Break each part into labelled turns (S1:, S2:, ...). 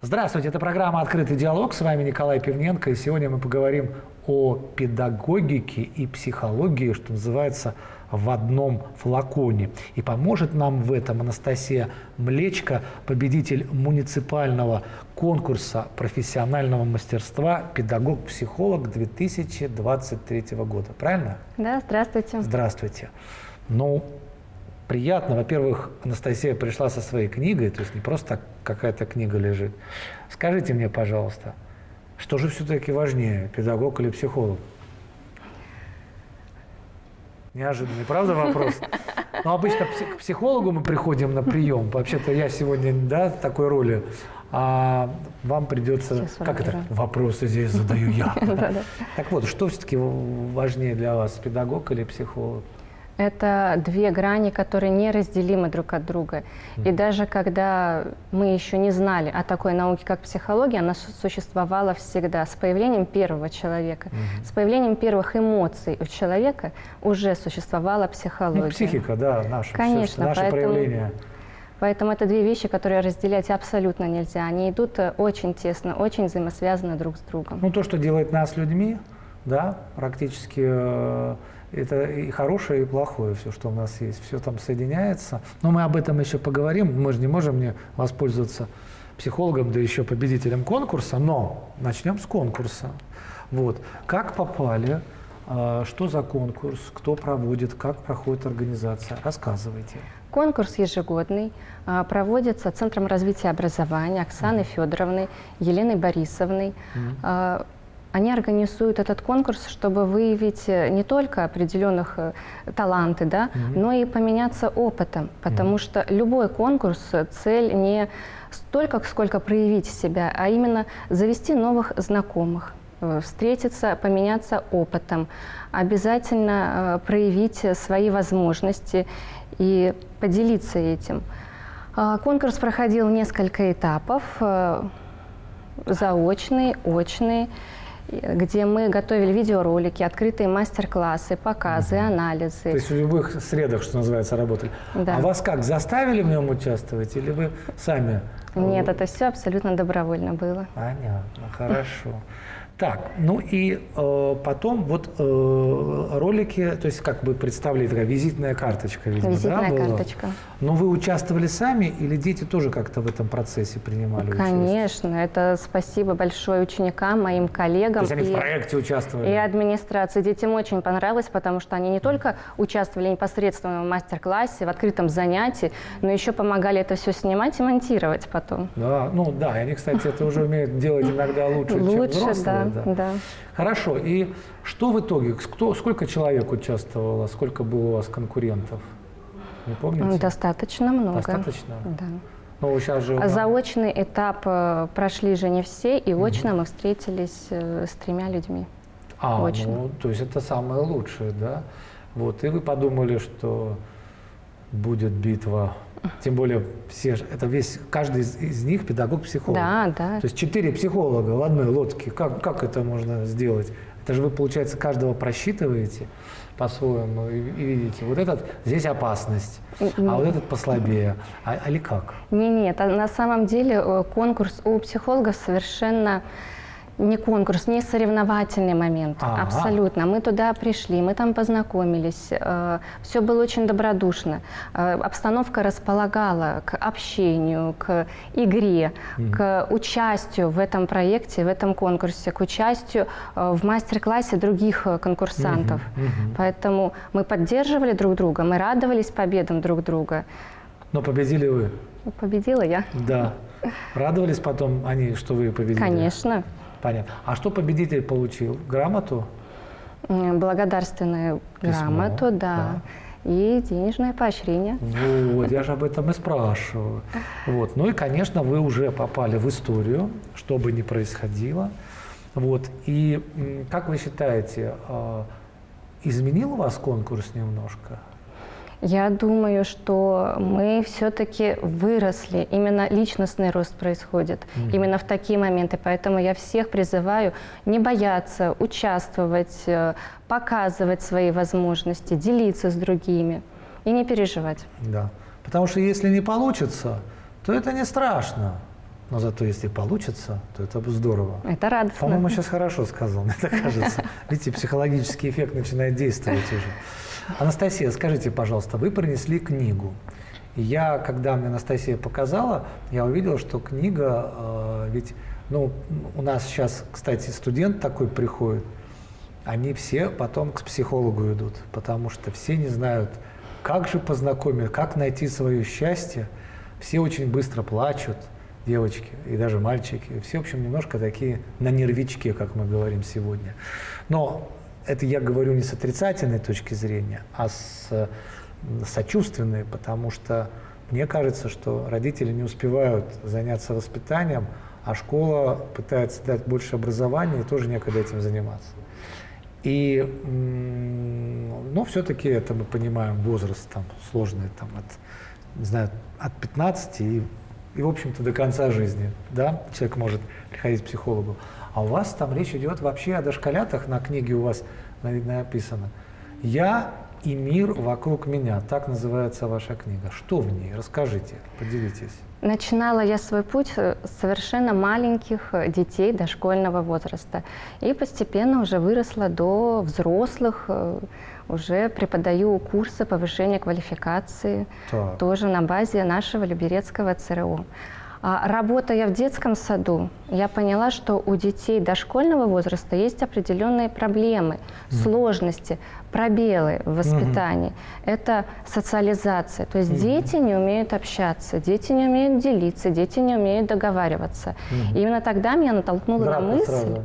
S1: Здравствуйте, это программа «Открытый диалог». С вами Николай Пивненко. И сегодня мы поговорим о педагогике и психологии, что называется, в одном флаконе. И поможет нам в этом Анастасия Млечко, победитель муниципального конкурса профессионального мастерства «Педагог-психолог» 2023 года. Правильно?
S2: Да, здравствуйте.
S1: Здравствуйте. Ну, приятно. Во-первых, Анастасия пришла со своей книгой, то есть не просто так какая-то книга лежит. Скажите мне, пожалуйста, что же все-таки важнее, педагог или психолог? Неожиданный, правда, вопрос? Ну, обычно к психологу мы приходим на прием. Вообще-то я сегодня, да, в такой роли. А вам придется... Как это? Вопросы здесь задаю я. Так вот, что все-таки важнее для вас, педагог или психолог?
S2: Это две грани, которые неразделимы друг от друга. И даже когда мы еще не знали о такой науке, как психология, она существовала всегда. С появлением первого человека, с появлением первых эмоций у человека уже существовала психология.
S1: Ну, психика, да, наша,
S2: конечно,
S1: наше проявление.
S2: Поэтому это две вещи, которые разделять абсолютно нельзя. Они идут очень тесно, очень взаимосвязаны друг с другом.
S1: Ну, то, что делает нас людьми, да, практически... Это и хорошее, и плохое, все, что у нас есть. Все там соединяется. Но мы об этом еще поговорим. Мы же не можем не воспользоваться психологом, да еще победителем конкурса. Но начнем с конкурса. Вот. Как попали, что за конкурс, кто проводит, как проходит организация? Рассказывайте.
S2: Конкурс ежегодный, проводится Центром развития образования Оксаной Федоровной, Еленой Борисовной. Они организуют этот конкурс, чтобы выявить не только определенных таланты, да, но и поменяться опытом. Потому что любой конкурс, цель не столько, сколько проявить себя, а именно завести новых знакомых, встретиться, поменяться опытом, обязательно проявить свои возможности и поделиться этим. Конкурс проходил несколько этапов, заочный, очный, где мы готовили видеоролики, открытые мастер-классы, показы, анализы. То
S1: есть в любых средах, что называется, работали. Да. А вас как, заставили в нем участвовать или вы сами?
S2: Нет, это все абсолютно добровольно было.
S1: Понятно, хорошо. Так, ну и потом вот ролики, то есть как бы представили, такая визитная карточка, видимо,
S2: визитная
S1: да,
S2: карточка.
S1: Но вы участвовали сами или дети тоже как-то в этом процессе принимали участие?
S2: Конечно, это спасибо большое ученикам, моим коллегам.
S1: То есть они в проекте участвовали?
S2: И администрации. Детям очень понравилось, потому что они не только участвовали непосредственно в мастер-классе, в открытом занятии, но еще помогали это все снимать и монтировать потом.
S1: Да, ну да, они, кстати, это уже умеют делать иногда лучше, чем взрослые.
S2: Да.
S1: Хорошо. И что в итоге? Сколько человек участвовало? Сколько было у вас конкурентов? Не помните?
S2: Достаточно много.
S1: Достаточно?
S2: Да.
S1: Ну, сейчас же...
S2: Заочный этап прошли же не все, и очно мы встретились с 3 людьми. Очно.
S1: Ну, то есть это самое лучшее, да? Вот, и вы подумали, что будет битва. Тем более все, это каждый из них педагог-психолог.
S2: Да, да.
S1: То есть 4 психолога в одной лодке. Как это можно сделать? Это же вы, получается, каждого просчитываете по-своему и видите, вот этот здесь опасность, а вот этот послабее. Или как?
S2: Нет, на самом деле конкурс у психологов совершенно не конкурс, не соревновательный момент. Абсолютно. Мы туда пришли, мы там познакомились. Все было очень добродушно. Обстановка располагала к общению, к игре, к участию в этом проекте, в этом конкурсе, к участию в мастер-классе других конкурсантов. Поэтому мы поддерживали друг друга, мы радовались победам друг друга.
S1: Но победили вы?
S2: Победила я.
S1: Да. Радовались потом они, что вы победили?
S2: Конечно.
S1: Понятно. А что победитель получил? Грамоту?
S2: Благодарственную грамоту, да. И денежное поощрение.
S1: Вот, я же об этом и спрашиваю. Вот. Ну и, конечно, вы уже попали в историю, что бы ни происходило. Вот. И как вы считаете, изменил вас конкурс немножко?
S2: Я думаю, что мы все-таки выросли, именно личностный рост происходит, именно в такие моменты. Поэтому я всех призываю не бояться, участвовать, показывать свои возможности, делиться с другими и не переживать.
S1: Да, потому что если не получится, то это не страшно. Но зато если получится, то это здорово.
S2: Это радостно.
S1: По-моему, сейчас хорошо сказал, мне так кажется. Видите, психологический эффект начинает действовать уже. Анастасия, скажите, пожалуйста, вы принесли книгу. Я, когда мне Анастасия показала, я увидел, что книга, ведь, ну, у нас сейчас, кстати, студент такой приходит, они все потом к психологу идут, потому что все не знают, как же познакомить, как найти свое счастье. Все очень быстро плачут, девочки и даже мальчики. Все, в общем, немножко такие на нервичке, как мы говорим сегодня. Но это я говорю не с отрицательной точки зрения, а с сочувственной, потому что мне кажется, что родители не успевают заняться воспитанием, а школа пытается дать больше образования, и тоже некогда этим заниматься. И, но все-таки это мы понимаем, возраст там сложный, там, не знаю, от 15 и, в общем-то, до конца жизни, да, человек может приходить к психологу. А у вас там речь идет вообще о дошколятах, на книге у вас написано «Я и мир вокруг меня». Так называется ваша книга. Что в ней? Расскажите, поделитесь.
S2: Начинала я свой путь с совершенно маленьких детей дошкольного возраста. И постепенно уже выросла до взрослых, уже преподаю курсы повышения квалификации, тоже на базе нашего Люберецкого ЦРУ. Работая в детском саду, я поняла, что у детей дошкольного возраста есть определенные проблемы, сложности, пробелы в воспитании. Это социализация. То есть дети не умеют общаться, дети не умеют делиться, дети не умеют договариваться. И именно тогда меня натолкнула на мысль.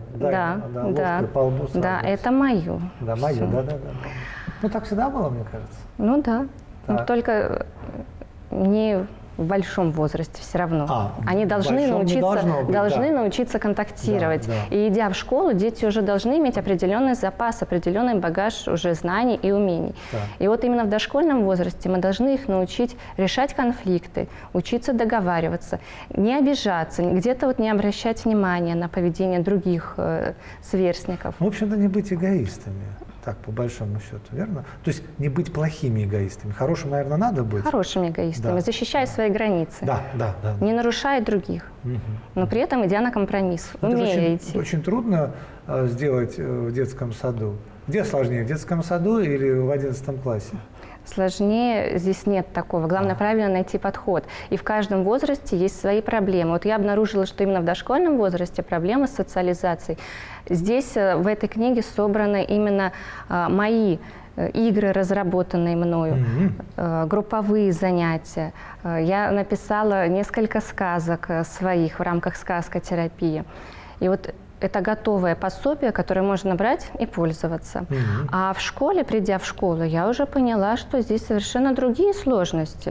S2: Да, это мое.
S1: Да, мое, да. Ну, так всегда было, мне кажется.
S2: Ну да. Но только не в большом возрасте все равно. Они должны научиться контактировать. Да, да. И идя в школу, дети уже должны иметь определенный запас, определенный багаж уже знаний и умений. Да. И вот именно в дошкольном возрасте мы должны их научить решать конфликты, учиться договариваться, не обижаться, где-то вот не обращать внимания на поведение других сверстников.
S1: В общем-то, не быть эгоистами. Так, по большому счету, верно? То есть не быть плохими эгоистами. Хорошим, наверное, надо быть.
S2: Хорошими эгоистами, защищая свои границы.
S1: Да.
S2: Не нарушая других, но при этом идя на компромисс, умея идти.
S1: Очень трудно сделать в детском саду. Где сложнее, в детском саду или в 11 классе?
S2: Сложнее здесь нет такого. Главное правильно найти подход. И в каждом возрасте есть свои проблемы. Вот я обнаружила, что именно в дошкольном возрасте проблемы с социализацией. Здесь в этой книге собраны именно мои игры, разработанные мною, групповые занятия. Я написала несколько сказок своих в рамках сказкотерапии. И вот это готовое пособие, которое можно брать и пользоваться. А в школе, придя в школу, я уже поняла, что здесь совершенно другие сложности.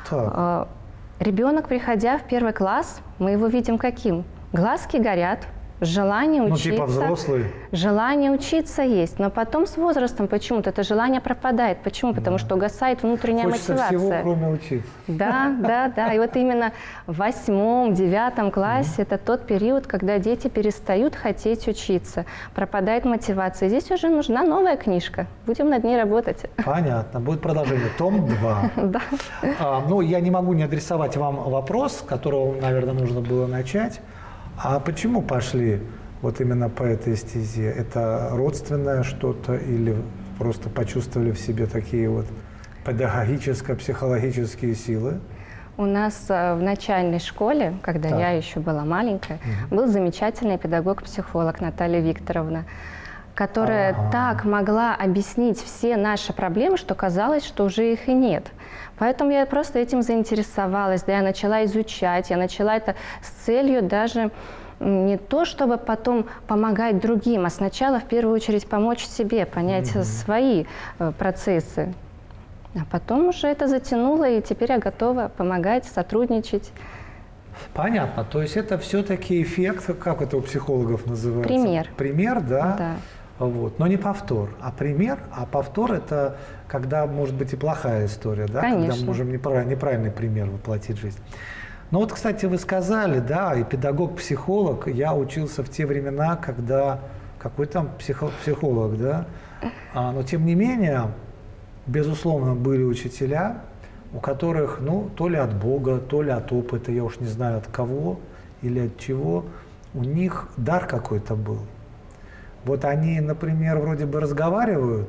S2: Ребенок, приходя в 1 класс, мы его видим каким? Глазки горят, желание учиться.
S1: Ну, типа взрослый.
S2: Желание учиться есть, но потом с возрастом почему-то это желание пропадает. Почему? Потому что угасает внутренняя мотивация.
S1: Хочется всего, кроме учиться.
S2: Да. И вот именно в 8-9 классе это тот период, когда дети перестают хотеть учиться, пропадает мотивация. Здесь уже нужна новая книжка. Будем над ней работать.
S1: Понятно. Будет продолжение. Том 2.
S2: Да.
S1: Ну, я не могу не адресовать вам вопрос, с которого, наверное, нужно было начать. А почему пошли вот именно по этой стезе? Это родственное что-то или просто почувствовали в себе такие вот педагогическо-психологические силы?
S2: У нас в начальной школе, когда я еще была маленькая, был замечательный педагог-психолог Наталья Викторовна, которая так могла объяснить все наши проблемы, что казалось, что уже их и нет. Поэтому я просто этим заинтересовалась, я начала изучать, я начала это с целью даже не то, чтобы потом помогать другим, а сначала в первую очередь помочь себе, понять свои процессы. А потом уже это затянуло, и теперь я готова помогать, сотрудничать.
S1: Понятно. То есть это все-таки эффект, как это у психологов называется?
S2: Пример.
S1: Пример, да?
S2: Да.
S1: Вот. Но не повтор, а пример. А повтор – это когда может быть и плохая история, да?
S2: Конечно.
S1: Когда мы можем неправильный пример воплотить в жизнь. Но вот, кстати, вы сказали, да, и педагог-психолог, я учился в те времена, когда какой там психолог, да? Но тем не менее, безусловно, были учителя, у которых, ну, то ли от Бога, то ли от опыта, я уж не знаю от кого, или от чего, у них дар какой-то был. Вот они, например, вроде бы разговаривают,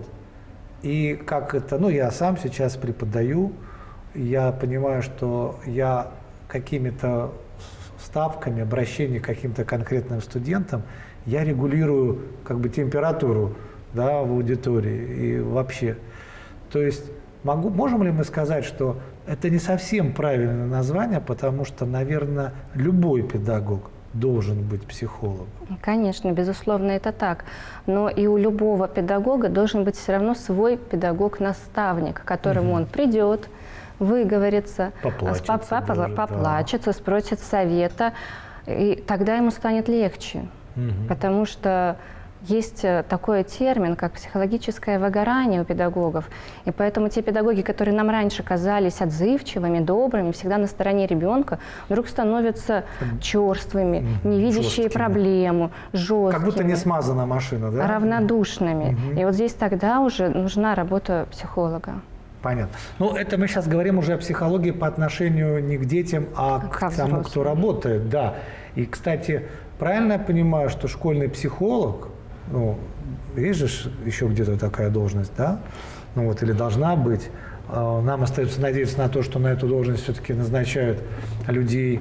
S1: и как это, ну, я сам сейчас преподаю, я понимаю, что я какими-то вставками, обращением к каким-то конкретным студентам, я регулирую как бы температуру, да, в аудитории и вообще. То есть можем ли мы сказать, что это не совсем правильное название, потому что, наверное, любой педагог должен быть психологом?
S2: Конечно, безусловно, это так. Но и у любого педагога должен быть все равно свой педагог-наставник, к которому он придет, выговорится, поплачется, спросит совета, и тогда ему станет легче. Потому что есть такой термин, как психологическое выгорание у педагогов. И поэтому те педагоги, которые нам раньше казались отзывчивыми, добрыми, всегда на стороне ребенка, вдруг становятся черствыми, не видящие проблему, жесткими.
S1: Как будто не смазана машина, да?
S2: Равнодушными. И вот здесь тогда уже нужна работа психолога.
S1: Понятно. Ну, это мы сейчас говорим уже о психологии по отношению не к детям, а к тому, кто работает. Да. И, кстати, правильно я понимаю, что школьный психолог, ну, есть же еще где-то такая должность, да? Ну вот, или должна быть. Нам остается надеяться на то, что на эту должность все-таки назначают людей,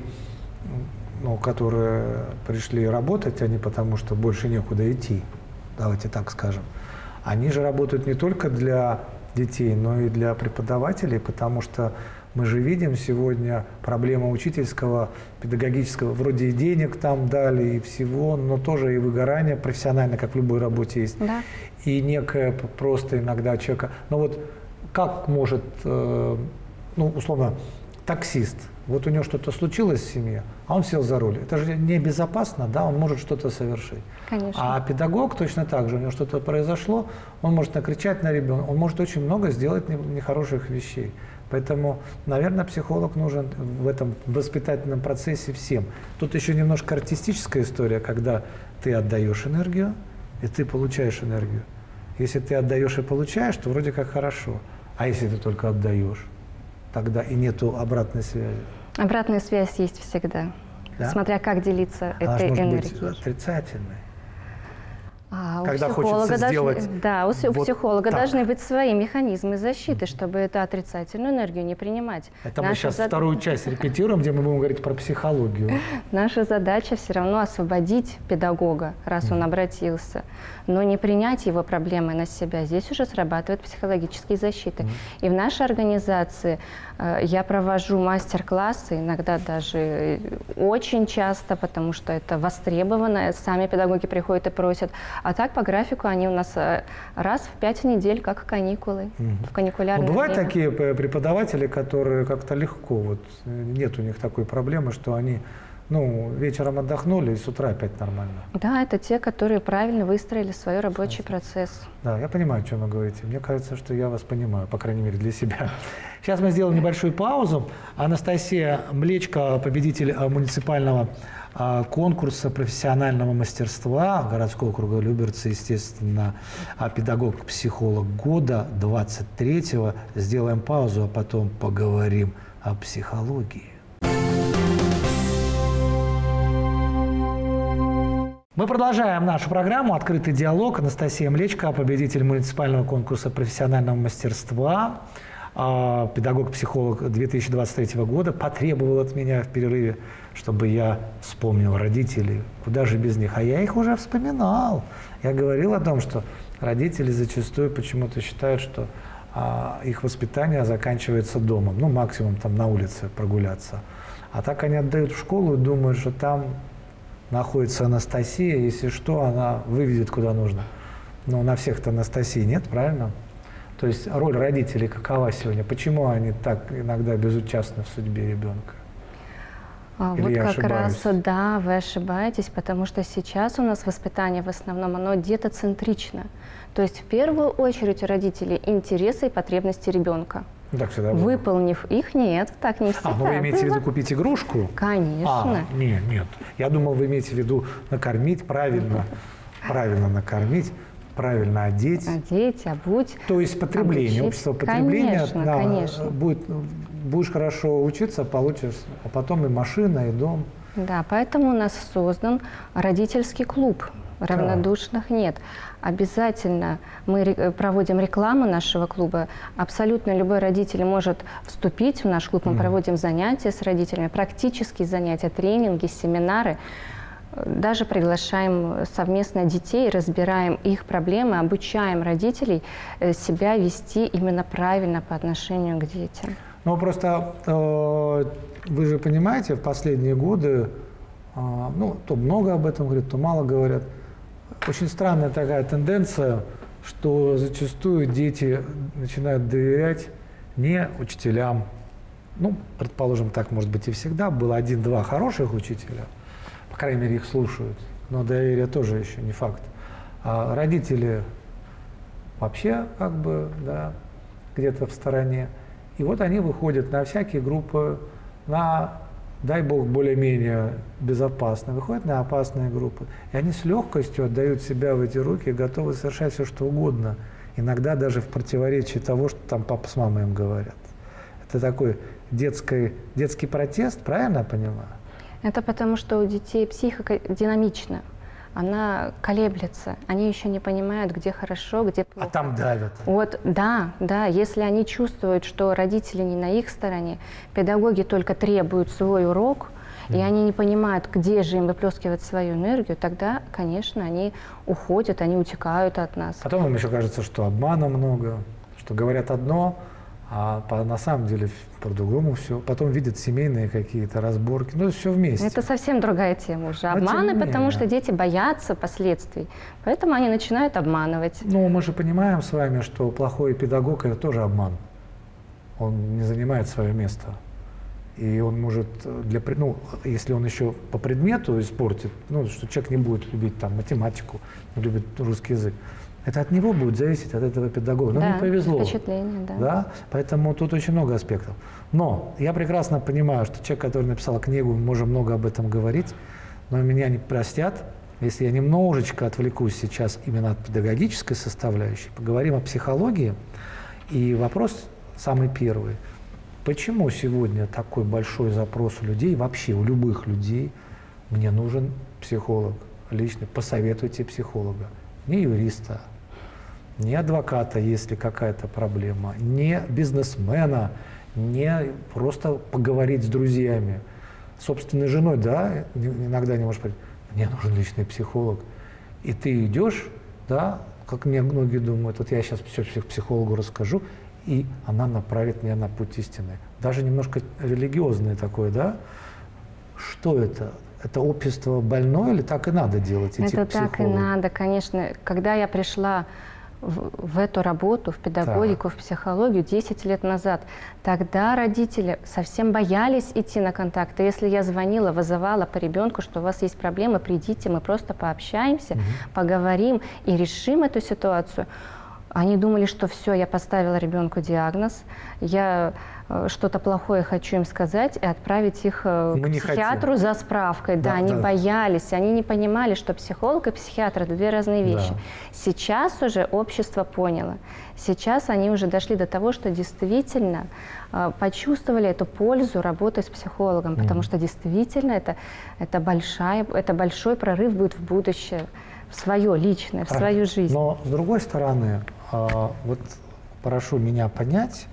S1: ну, которые пришли работать, а не потому, что больше некуда идти. Давайте так скажем. Они же работают не только для детей, но и для преподавателей, потому что мы же видим сегодня проблему учительского, педагогического, вроде и денег там дали, и всего, но тоже и выгорание профессионально, как в любой работе есть.
S2: Да.
S1: И некое просто иногда человека... Но вот как может, ну, условно, таксист, вот у него что-то случилось в семье, а он сел за руль. Это же небезопасно, да, он может что-то совершить.
S2: Конечно.
S1: А педагог точно так же, у него что-то произошло, он может накричать на ребенка, он может очень много сделать нехороших вещей. Поэтому, наверное, психолог нужен в этом воспитательном процессе всем. Тут еще немножко артистическая история, когда ты отдаешь энергию, и ты получаешь энергию. Если ты отдаешь и получаешь, то вроде как хорошо. А если ты только отдаешь, тогда и нету обратной связи.
S2: Обратная связь есть всегда, да? Смотря как делиться этой энергией.
S1: Быть отрицательной.
S2: Когда хочется сделать... Да, у психолога должны быть свои механизмы защиты, чтобы эту отрицательную энергию не принимать.
S1: Это мы сейчас вторую часть репетируем, где мы будем говорить про психологию.
S2: Наша задача все равно освободить педагога, раз он обратился, но не принять его проблемы на себя. Здесь уже срабатывают психологические защиты. И в нашей организации я провожу мастер-классы, иногда даже очень часто, потому что это востребовано, сами педагоги приходят и просят. А так по графику они у нас раз в 5 недель, как каникулы, в каникулярное
S1: бывают
S2: время.
S1: такие преподаватели, которые как-то легко, вот нет у них такой проблемы, что они, ну, вечером отдохнули и с утра опять нормально.
S2: Да, это те, которые правильно выстроили свой рабочий процесс.
S1: Да, я понимаю, о чем вы говорите. Мне кажется, что я вас понимаю, по крайней мере, для себя. Сейчас мы сделаем небольшую паузу. Анастасия Млечко, победитель муниципального конкурса профессионального мастерства городского округа Люберцы, естественно, педагог-психолог года 23-го. Сделаем паузу, а потом поговорим о психологии. Мы продолжаем нашу программу «Открытый диалог». Анастасия Млечко, победитель муниципального конкурса профессионального мастерства, педагог-психолог 2023 года, потребовал от меня в перерыве, чтобы я вспомнил родителей. Куда же без них? А я их уже вспоминал. Я говорил о том, что родители зачастую почему-то считают, что их воспитание заканчивается домом. Ну, максимум там на улице прогуляться. А так они отдают в школу и думают, что там находится Анастасия, если что, она выведет куда нужно. Но на всех-то Анастасии нет, правильно? То есть роль родителей какова сегодня? Почему они так иногда безучастны в судьбе ребенка?
S2: Вот как раз, да, вы ошибаетесь, потому что сейчас у нас воспитание в основном, оно детоцентрично. То есть в первую очередь у родителей интересы и потребности ребенка.
S1: Так всегда было.
S2: Выполнив их, нет, так не всегда.
S1: Ну вы имеете в виду купить игрушку?
S2: Конечно.
S1: Нет. Я думал, вы имеете в виду накормить правильно, правильно накормить, правильно одеть.
S2: Одеть, обуть.
S1: То есть потребление, общество потребления.
S2: Конечно, конечно.
S1: Будешь хорошо учиться, получишь, а потом и машина, и дом.
S2: Да, поэтому у нас создан родительский клуб. Равнодушных нет. Обязательно мы проводим рекламу нашего клуба. Абсолютно любой родитель может вступить в наш клуб. Мы проводим занятия с родителями, практические занятия, тренинги, семинары. Даже приглашаем совместно детей, разбираем их проблемы, обучаем родителей себя вести именно правильно по отношению к детям.
S1: Ну, просто вы же понимаете, в последние годы, ну, то много об этом говорят, то мало говорят. Очень странная такая тенденция, что зачастую дети начинают доверять не учителям. Ну, предположим, так может быть и всегда. Было 1-2 хороших учителя, по крайней мере, их слушают. Но доверие тоже еще не факт. А родители вообще как бы, да, где-то в стороне. И вот они выходят на всякие группы, на, дай бог, более-менее безопасно, выходят на опасные группы. И они с легкостью отдают себя в эти руки и готовы совершать все, что угодно. Иногда даже в противоречии того, что там папа с мамой им говорят. Это такой детский протест, правильно я понимаю?
S2: Это потому, что у детей психика динамична. Она колеблется, они еще не понимают, где хорошо, где плохо.
S1: А там давят.
S2: Вот, да, если они чувствуют, что родители не на их стороне, педагоги только требуют свой урок, и они не понимают, где же им выплескивать свою энергию, тогда, конечно, они уходят, они утекают от нас.
S1: Потом им еще кажется, что обмана много, что говорят одно, а на самом деле по-другому все. Потом видят семейные какие-то разборки. Ну, все вместе.
S2: Это совсем другая тема уже. Обманы, потому что дети боятся последствий. Поэтому они начинают обманывать.
S1: Ну, мы же понимаем с вами, что плохой педагог – это тоже обман. Он не занимает свое место. И он может, если он еще по предмету испортит, что человек не будет любить там математику, не любит русский язык, это от него будет зависеть, от этого педагога. Но не повезло.
S2: Впечатление,
S1: да. Поэтому тут очень много аспектов. Но я прекрасно понимаю, что человек, который написал книгу, мы можем много об этом говорить, но меня не простят, если я немножечко отвлекусь сейчас именно от педагогической составляющей. Поговорим о психологии. И вопрос самый первый. Почему сегодня такой большой запрос у людей, вообще у любых людей, мне нужен психолог лично, посоветуйте психолога, не юриста, не адвоката, если какая-то проблема, не бизнесмена, не просто поговорить с друзьями. С собственной женой, да, иногда не можешь сказать, мне нужен личный психолог. И ты идешь, да, как мне многие думают, вот я сейчас все психологу расскажу, и она направит меня на путь истины. Даже немножко религиозное такое, да? Что это? Это общество больное или так и надо делать, идти к психологу?
S2: Это так и надо, конечно. Когда я пришла в эту работу, в педагогику, в психологию 10 лет назад, тогда родители совсем боялись идти на контакт. И если я звонила, вызывала по ребенку, что у вас есть проблемы, придите, мы просто пообщаемся, поговорим и решим эту ситуацию. Они думали, что все, я поставила ребенку диагноз, я что-то плохое хочу им сказать и отправить их к психиатру за справкой. Да, они боялись, они не понимали, что психолог и психиатр – это две разные вещи. Да. Сейчас уже общество поняло. Сейчас они уже дошли до того, что действительно почувствовали эту пользу работы с психологом, потому что действительно это большой прорыв будет в будущее, в свое личное, в свою жизнь.
S1: Но с другой стороны, вот прошу меня понять,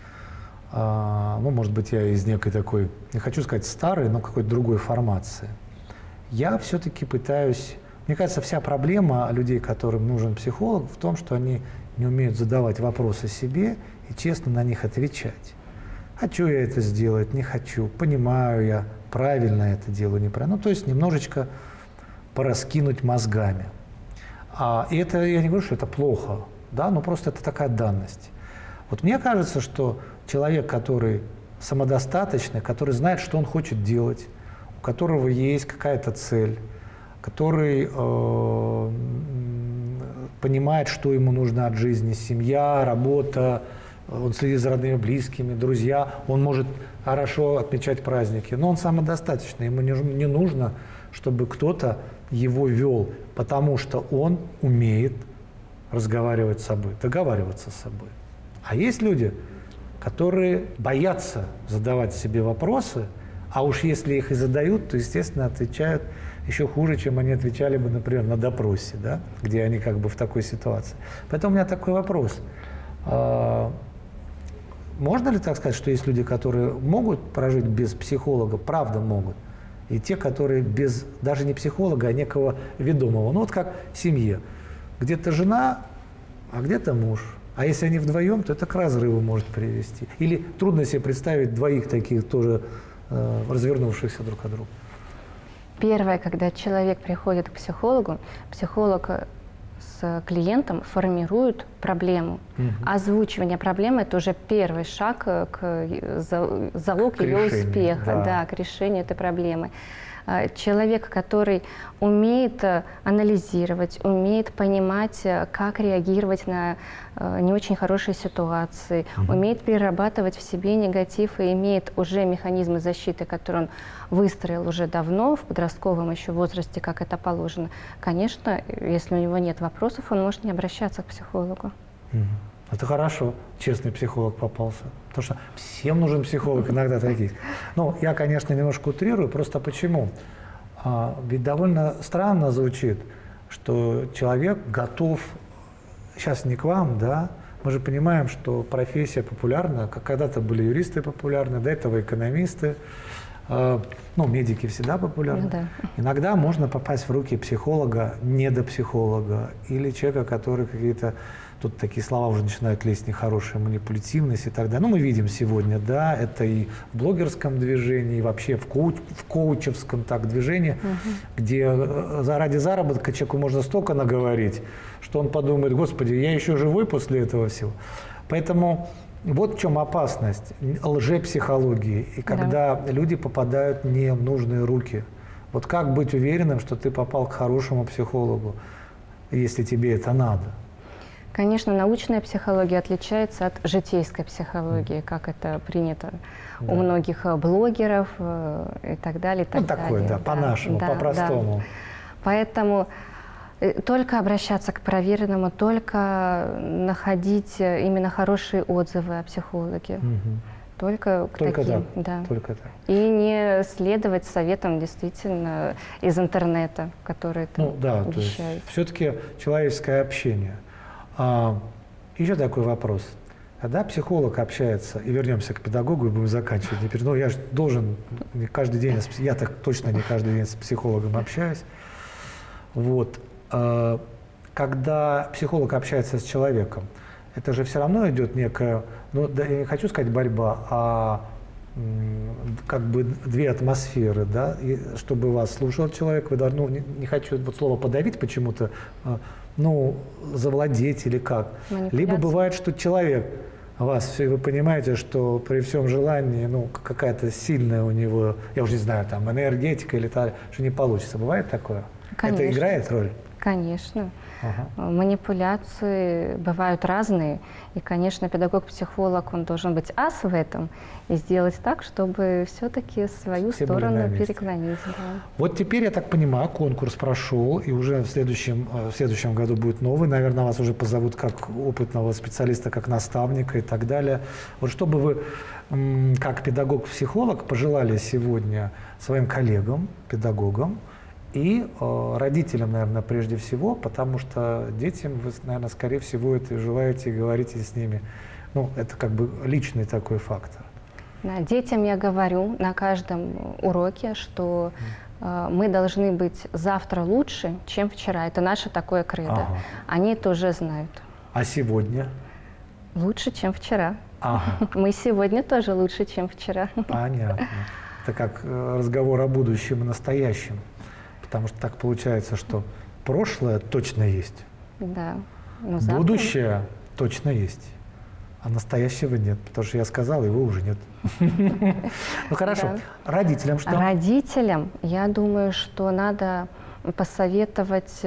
S1: может быть, я из некой такой, не хочу сказать старой, но какой-то другой формации. Я все-таки пытаюсь, мне кажется, вся проблема людей, которым нужен психолог, в том, что они не умеют задавать вопросы себе и честно на них отвечать. Хочу я это сделать, не хочу, понимаю я, правильно это делаю, неправильно. То есть немножечко пораскинуть мозгами. И это, я не говорю, что это плохо, да, но просто это такая данность. Вот мне кажется, что человек, который самодостаточный, который знает, что он хочет делать, у которого есть какая-то цель, который понимает, что ему нужно от жизни, семья, работа, он следит за родными, близкими, друзья, он может хорошо отмечать праздники, но он самодостаточный, ему не нужно, чтобы кто-то его вел, потому что он умеет разговаривать с собой, договариваться с собой. А есть люди, которые боятся задавать себе вопросы, А уж если их и задают, то, естественно, отвечают еще хуже, чем они отвечали бы, например, на допросе, да, где они как бы в такой ситуации. Поэтому у меня такой вопрос. Можно ли так сказать, что есть люди, которые могут прожить без психолога, правда могут, и те, которые без даже не психолога, а некого ведомого? Ну вот как в семье. Где-то жена, а где-то муж. А если они вдвоем, то это к разрыву может привести. Или трудно себе представить двоих таких тоже развернувшихся друг от друга.
S2: Первое, когда человек приходит к психологу, психолог с клиентом формирует проблему. Озвучивание проблемы – это уже первый шаг к залог ее успеха, да, к решению этой проблемы. Человек, который умеет анализировать, умеет понимать, как реагировать на не очень хорошие ситуации, умеет перерабатывать в себе негатив и имеет уже механизмы защиты, которые он выстроил уже давно, в подростковом еще возрасте, как это положено. Конечно, если у него нет вопросов, он может не обращаться к психологу.
S1: Это хорошо, честный психолог попался. Потому что всем нужен психолог, иногда таких. Ну, я, конечно, немножко утрирую, просто почему? Ведь довольно странно звучит, что человек готов, сейчас не к вам, да, мы же понимаем, что профессия популярна, как когда-то были юристы популярны, до этого экономисты, ну, медики всегда популярны. Да. Иногда можно попасть в руки психолога, недопсихолога, или человека, который какие-то, тут такие слова уже начинают лезть, нехорошая манипулятивность и так далее. Ну, мы видим сегодня, да, это и в блогерском движении, и вообще в коучевском так движении, где ради заработка человеку можно столько наговорить, что он подумает: господи, я еще живой после этого всего. Поэтому вот в чем опасность лжепсихологии, и когда люди попадают не в нужные руки. Вот как быть уверенным, что ты попал к хорошему психологу, если тебе это надо?
S2: Конечно, научная психология отличается от житейской психологии, как это принято у многих блогеров и так далее.
S1: Ну, такое, да, по-нашему, по-простому.
S2: Да. Поэтому только обращаться к проверенному, только находить именно хорошие отзывы о психологе. Только к таким. Да.
S1: Только так.
S2: И не следовать советам действительно из интернета, которые там обещают.
S1: Все-таки человеческое общение. Еще такой вопрос. Когда психолог общается, и вернемся к педагогу, и будем заканчивать. Ну, я же должен не каждый день, я так точно не каждый день с психологом общаюсь. Вот. Когда психолог общается с человеком, это же все равно идет некая, ну, да, я не хочу сказать борьба, а как бы две атмосферы, да, и чтобы вас слушал человек, вы должны, ну, не хочу вот слово подавить почему-то, ну, завладеть или как. Либо бывает, что человек вас, вы понимаете, что при всем желании, ну, какая-то сильная у него, я уже не знаю, там, энергетика или так, что не получится. Бывает такое?
S2: Конечно.
S1: Это играет роль?
S2: Конечно. Манипуляции бывают разные. И, конечно, педагог-психолог, он должен быть ас в этом и сделать так, чтобы все-таки свою сторону переклонить. Да.
S1: Вот теперь, я так понимаю, конкурс прошел, и уже в следующем году будет новый. Наверное, вас уже позовут как опытного специалиста, как наставника и так далее. Вот что бы вы, как педагог-психолог, пожелали сегодня своим коллегам, педагогам, и родителям, наверное, прежде всего, потому что детям вы, наверное, скорее всего это желаете и говорите с ними. Ну, это как бы личный такой фактор.
S2: Да, детям я говорю на каждом уроке, что мы должны быть завтра лучше, чем вчера. Это наше такое кредо. Они это уже знают.
S1: А сегодня?
S2: Лучше, чем вчера. Мы сегодня тоже лучше, чем вчера.
S1: Понятно. Это как разговор о будущем и настоящем. Потому что так получается, что прошлое точно есть,
S2: да,
S1: будущее точно есть, а настоящего нет. Потому что я сказал, его уже нет. Ну хорошо, родителям что?
S2: Родителям, я думаю, что надо посоветовать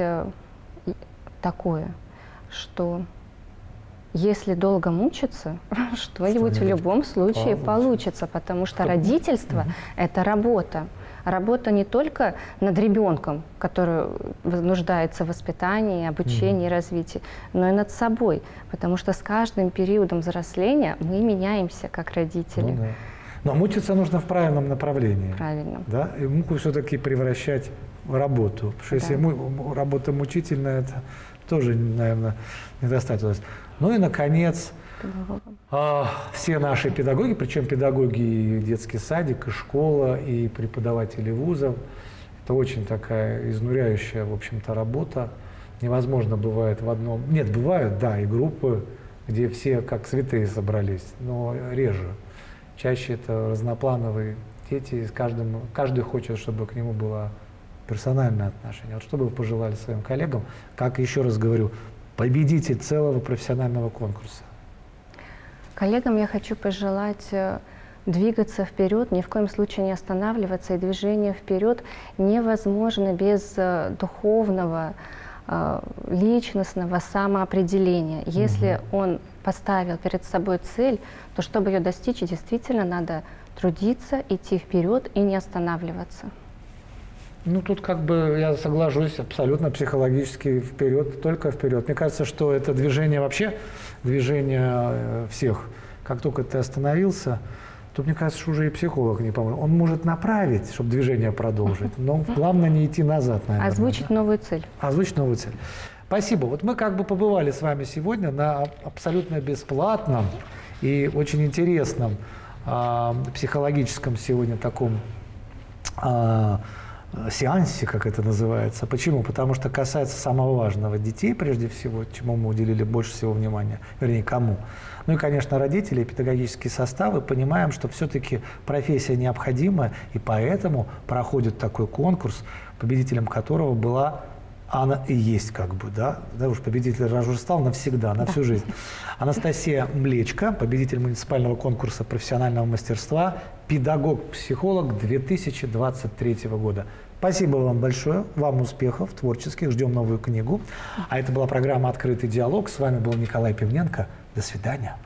S2: такое, что если долго мучиться, что-нибудь в любом случае получится, потому что родительство – это работа. Работа не только над ребенком, который нуждается в воспитании, обучении, развитии, но и над собой, потому что с каждым периодом взросления мы меняемся как родители.
S1: Ну, да. Но мучиться нужно в правильном направлении.
S2: Правильно.
S1: Да? И муку все-таки превращать в работу. Потому что если работа мучительная, это тоже, наверное, недостаточно. Ну и, наконец, все наши педагоги, причем педагоги и детский садик, и школа, и преподаватели вузов, это очень такая изнуряющая, в общем-то, работа. Невозможно бывает в одном... Нет, бывают, да, и группы, где все как святые собрались, но реже. Чаще это разноплановые дети, каждый хочет, чтобы к нему было персональное отношение. Вот что бы вы пожелали своим коллегам, как, еще раз говорю, победитель целого профессионального конкурса?
S2: Коллегам я хочу пожелать двигаться вперед, ни в коем случае не останавливаться, и движение вперед невозможно без духовного, личностного самоопределения. Если он поставил перед собой цель, то чтобы ее достичь, действительно надо трудиться, идти вперед и не останавливаться.
S1: Ну, тут как бы я соглашусь абсолютно психологически вперед, только вперед. Мне кажется, что это движение вообще, движение всех. Как только ты остановился, то, мне кажется, что уже и психолог не поможет. Он может направить, чтобы движение продолжить, но главное не идти назад, наверное.
S2: Озвучить новую цель.
S1: Озвучить новую цель. Спасибо. Вот мы как бы побывали с вами сегодня на абсолютно бесплатном и очень интересном психологическом сегодня таком сеансе, как это называется. Почему? Потому что касается самого важного — детей, прежде всего, чему мы уделили больше всего внимания, вернее, кому. Ну и, конечно, родители и педагогические составы. Понимаем, что все-таки профессия необходима, и поэтому проходит такой конкурс, победителем которого была, она и есть как бы, да уж победитель уже стал навсегда, на всю жизнь. Анастасия Млечко, победитель муниципального конкурса профессионального мастерства, педагог-психолог 2023 года. Спасибо вам большое, вам успехов творческих, ждем новую книгу. А это была программа «Открытый диалог». С вами был Николай Пивненко. До свидания.